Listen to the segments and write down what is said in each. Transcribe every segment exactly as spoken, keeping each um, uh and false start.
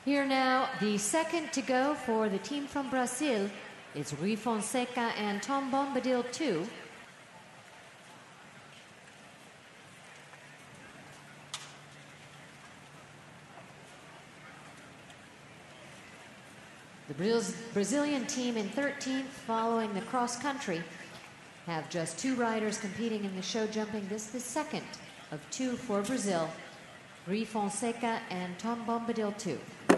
Here now, the second to go for the team from Brazil is Rui Fonseca and Tom Bombadil two. The Brazilian team in thirteenth, following the cross country, have just two riders competing in the show jumping. This is the second of two for Brazil, Rui Fonseca and Tom Bombadil two.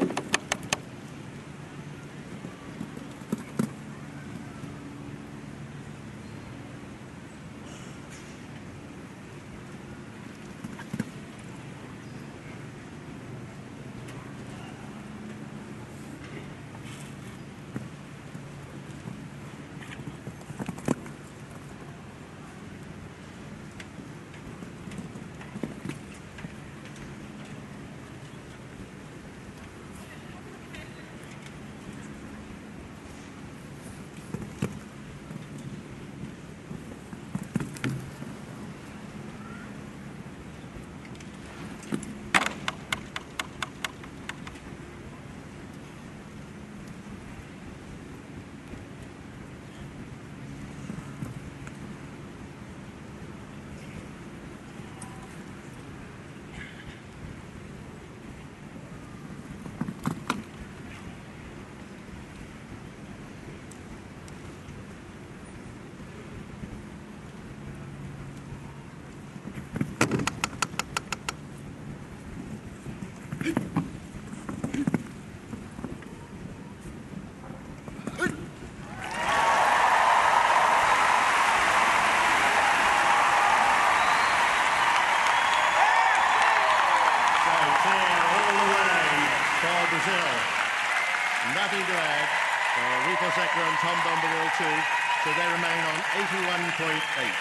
Nothing to add for Rui Fonseca and Tom Bombadil two, so they remain on eighty-one point eight.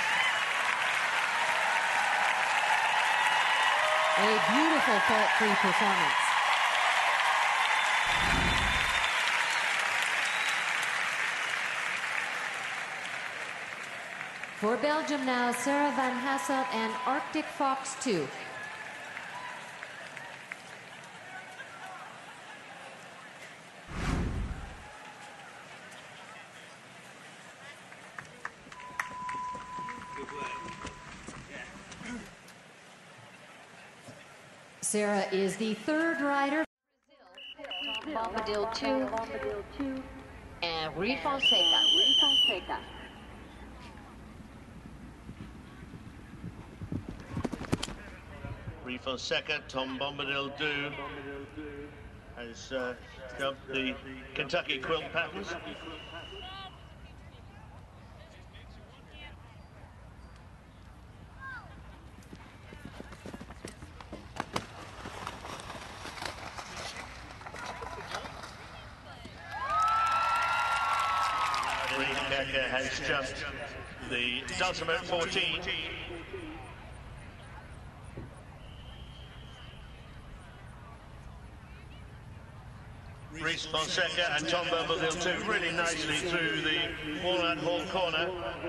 A beautiful fault-free performance. For Belgium now, Sarah Van Hasselt and Arctic Fox two. Sarah is the third rider. Bombadil two and Rui Fonseca. Rui Fonseca, Tom Bombadil two has uh, jumped the Kentucky quilt patterns. Fonseca has jumped the Dulcimer fourteen. Rui Fonseca and Tom Bombadil two really nicely through the Walnut Hall corner.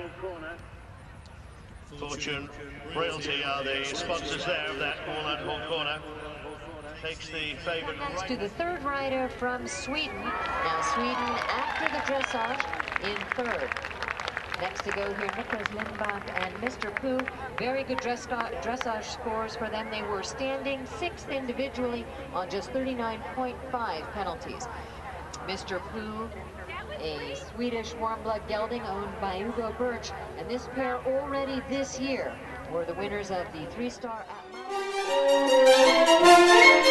Fortune Royalty are the sponsors there of that Walnut Hall corner. Takes the favourite Next right to the third rider from Sweden. Now Sweden after the dressage in third. Next to go here, Niklas Lindbach and Mister Pooh. Very good dress dressage scores for them. They were standing sixth individually on just thirty-nine point five penalties. Mister Pooh, a Swedish warm blood gelding owned by Ugo Birch, and this pair already this year were the winners of the three-star Atlas.